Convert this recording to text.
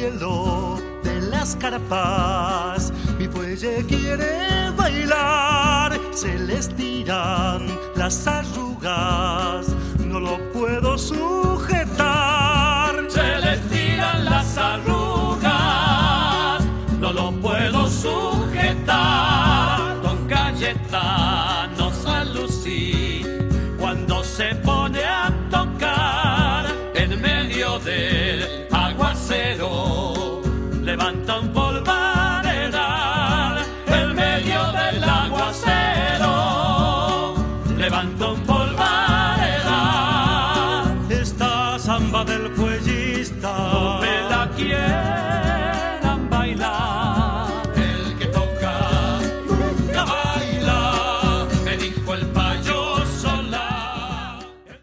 cielo de las carpas. Mi fuelle quiere bailar, se le estiran las arrugas, no lo puedo sujetar. Se le estiran las arrugas, no lo puedo sujetar. Don Cayetano San Lucí, cuando se pone a tocar en medio del aguacero, levanta